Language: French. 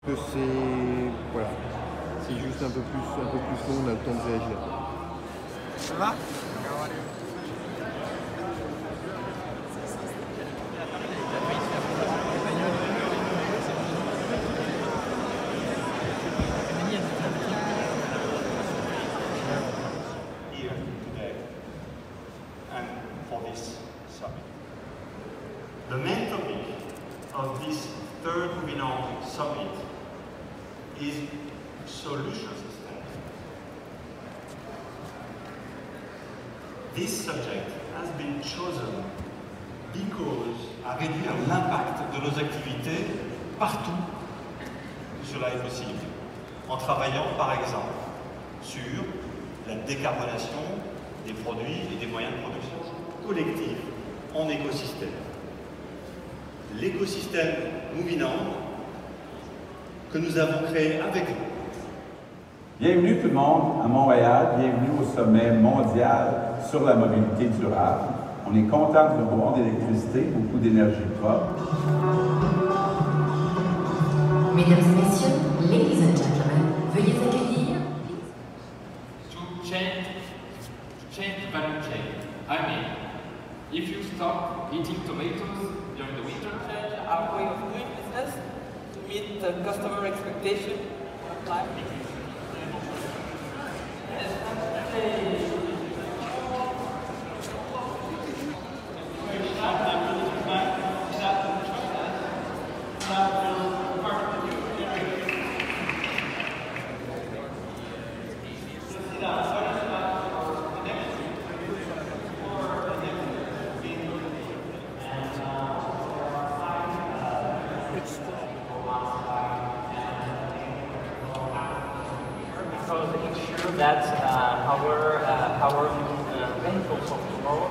C'est voilà, c'est juste un peu plus long, on a le temps de réagir. Ça va? Here today and for this summit. The main topic of this third Moving Summit is solution system. This subject has been chosen because à réduire l'impact de nos activités partout où cela est possible, en travaillant par exemple sur la décarbonation des produits et des moyens de production collectifs en écosystème. L'écosystème Movinand que nous avons créé avec vous. Bienvenue tout le monde à Montréal, bienvenue au sommet mondial sur la mobilité durable. On est content de revoir de l'électricité, beaucoup d'énergie propre. Mesdames et messieurs, ladies and gentlemen, veuillez accueillir. To change the value chain. I mean, if you stop eating tomatoes during the winter, change our way of doing business to meet the customer expectation of life. Because ensure that our vehicles of tomorrow